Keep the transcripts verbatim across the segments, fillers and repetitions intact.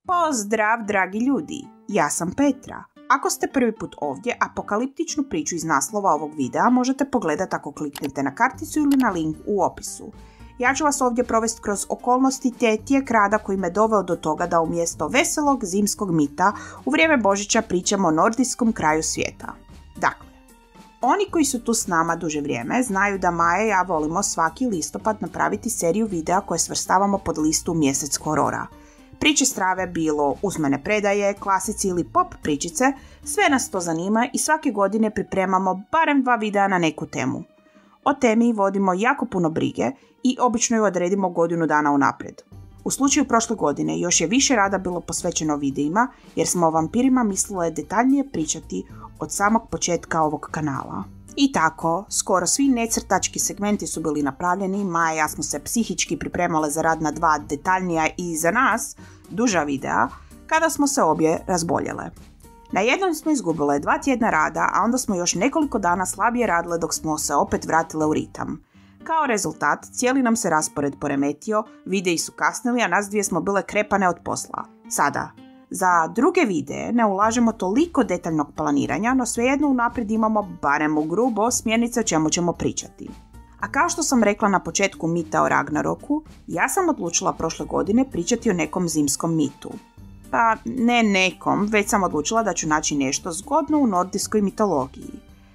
Pozdrav, dragi ljudi! Ja sam Petra. Ako ste prvi put ovdje, apokaliptičnu priču iz naslova ovog videa možete pogledati ako kliknete na karticu ili na link u opisu. Ja ću vas ovdje provesti kroz okolnosti te tijek rada koji me doveo do toga da umjesto veselog zimskog mita u vrijeme Božića pričamo o nordijskom kraju svijeta. Dakle, oni koji su tu s nama duže vrijeme znaju da Maja i ja volimo svaki listopad napraviti seriju videa koje svrstavamo pod listu Mjesec horora. Priče strave bilo usmene predaje, klasici ili pop pričice, sve nas to zanima i svake godine pripremamo barem dva videa na neku temu. O temi vodimo jako puno brige i obično ju odredimo godinu dana unaprijed. U slučaju prošle godine još je više rada bilo posvećeno videima jer smo o vampirima mislile detaljnije pričati od samog početka ovog kanala. I tako, skoro svi necrtački segmenti su bili napravljeni, Maja i ja smo se psihički pripremale za rad na dva detaljnija i za nas duža videa, kada smo se obje razboljele. Na jednom smo izgubile dva tjedna rada, a onda smo još nekoliko dana slabije radile dok smo se opet vratile u ritam. Kao rezultat, cijeli nam se raspored poremetio, videi su kasnili, a nas dvije smo bile krepane od posla. Sada, za druge videe ne ulažemo toliko detaljnog planiranja, no svejedno unaprijed imamo, barem u grubo, smjernice o čemu ćemo pričati. A kao što sam rekla na početku mita o Ragnaroku, ja sam odlučila prošle godine pričati o nekom zimskom mitu. Pa ne nekom, već sam odlučila da ću naći nešto zgodno u nordijskoj mitologiji.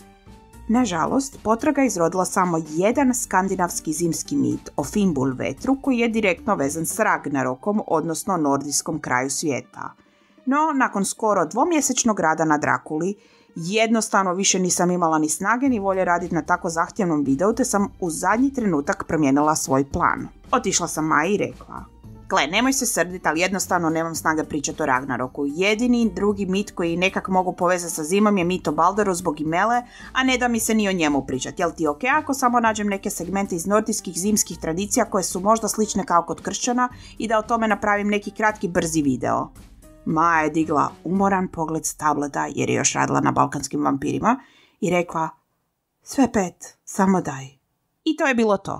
Nažalost, potraga je izrodila samo jedan skandinavski zimski mit o Fimbulvetru koji je direktno vezan s Ragnarokom, odnosno nordijskom kraju svijeta. No, nakon skoro dvomjesečnog rada na Drakuli, jednostavno više nisam imala ni snage ni volje raditi na tako zahtjevnom videu, te sam u zadnji trenutak promijenila svoj plan. Otišla sam Maji i rekla: gle, nemoj se srditi, ali jednostavno nemam snage pričati o Ragnaroku. Jedini drugi mit koji nekak mogu povezati sa zimom je mit o Balderu zbog Imele, a ne da mi se ni o njemu pričati. Jel ti ok ako samo nađem neke segmente iz nordijskih zimskih tradicija koje su možda slične kao kod kršćana i da o tome napravim neki kratki brzi video? Maja je digla umoran pogled s tableta jer je još radila na balkanskim vampirima i rekla: sve pet, samo daj. I to je bilo to.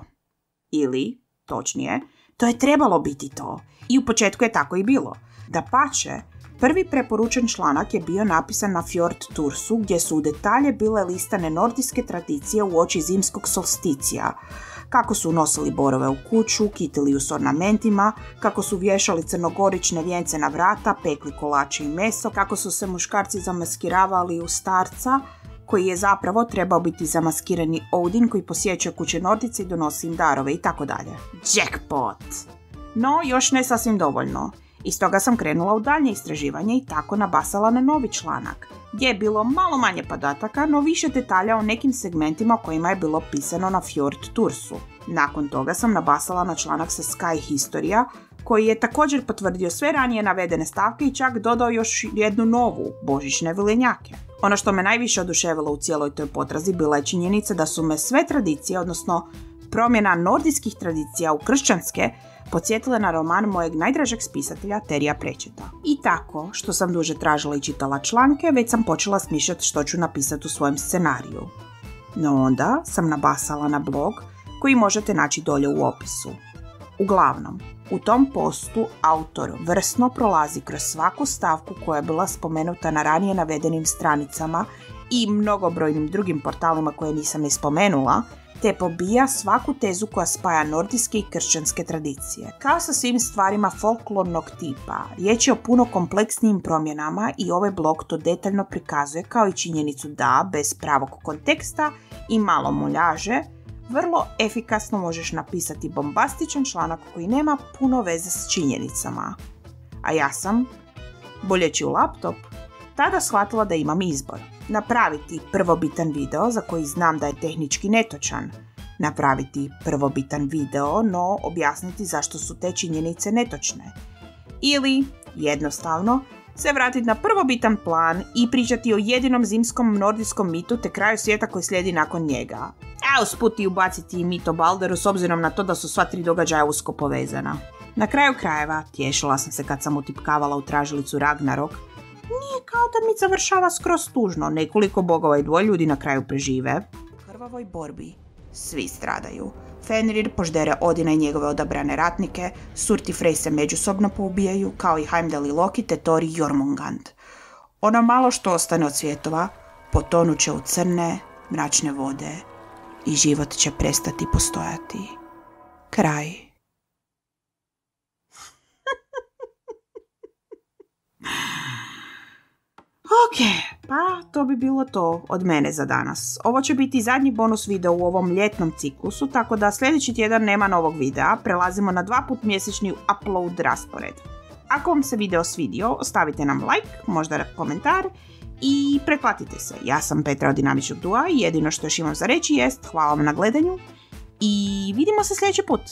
Ili, točnije, to je trebalo biti to. I u početku je tako i bilo. Dapače, prvi preporučen članak je bio napisan na Fjord Tursu gdje su u detalje bile listane nordijske tradicije u oči zimskog solsticija. Kako su nosili borove u kuću, kitili s ornamentima, kako su vješali crnogorične vijence na vrata, pekli kolače i meso, kako su se muškarci zamaskiravali u starca, koji je zapravo trebao biti zamaskirani Odin koji posjećuje kuće Nordice i donosi im darove i tako dalje. Jackpot! No, još ne sasvim dovoljno. I stoga sam krenula u daljnje istraživanje i tako nabasala na novi članak, gdje je bilo malo manje podataka, no više detalja o nekim segmentima o kojima je bilo pisano na Fjord Tursu. Nakon toga sam nabasala na članak sa Sky Historia, koji je također potvrdio sve ranije navedene stavke i čak dodao još jednu novu, božićne vilenjake. Ono što me najviše oduševilo u cijeloj toj potrazi bila je činjenica da su me sve tradicije, odnosno promjena nordijskih tradicija u kršćanske, podsjetile na roman mojeg najdražeg spisatelja Terija Pratchetta. I tako, što sam duže tražila i čitala članke, već sam počela smišljati što ću napisati u svojem scenariju. No onda sam nabasala na blog koji možete naći dolje u opisu. Uglavnom, u tom postu autor vrsno prolazi kroz svaku stavku koja je bila spomenuta na ranije navedenim stranicama i mnogobrojnim drugim portalima koje nisam ni spomenula, te pobija svaku tezu koja spaja nordijske i kršćanske tradicije. Kao sa svim stvarima folklornog tipa, riječ je o puno kompleksnijim promjenama i ovaj blog to detaljno prikazuje, kao i činjenicu da, bez pravog konteksta i malo muljaže, vrlo efikasno možeš napisati bombastičan članak koji nema puno veze s činjenicama. A ja sam, boljeći u laptop, tada shvatila da imam izbor. Napraviti prvobitan video za koji znam da je tehnički netočan. Napraviti prvobitan video, no objasniti zašto su te činjenice netočne. Ili, jednostavno, se vratiti na prvobitan plan i pričati o jedinom zimskom nordijskom mitu te kraju svijeta koji slijedi nakon njega. A usput i ubaciti i mit o Balderu s obzirom na to da su sva tri događaja usko povezana. Na kraju krajeva, tješila sam se kad sam utipkavala u tražilicu Ragnarok, nije kao da mit završava skroz tužno, nekoliko bogova i dvoje ljudi na kraju prežive. U krvavoj borbi Svi stradaju. Fenrir poždere Odina i njegove odabrane ratnike, Surt i Frey se međusobno poubijaju, kao i Heimdall i Loki te Thor i Jormungand. Ono malo što ostane od svjetova potonut će u crne, mračne vode i život će prestati postojati. Kraj. Ok, pa to bi bilo to od mene za danas. Ovo će biti zadnji bonus video u ovom ljetnom ciklusu, tako da sljedeći tjedan nema novog videa, prelazimo na dva put mjesečni upload raspored. Ako vam se video svidio, ostavite nam like, možda komentar i pretplatite se. Ja sam Petra od Dinamičnog Dua i jedino što još imam za reći jest hvala vam na gledanju i vidimo se sljedeći put.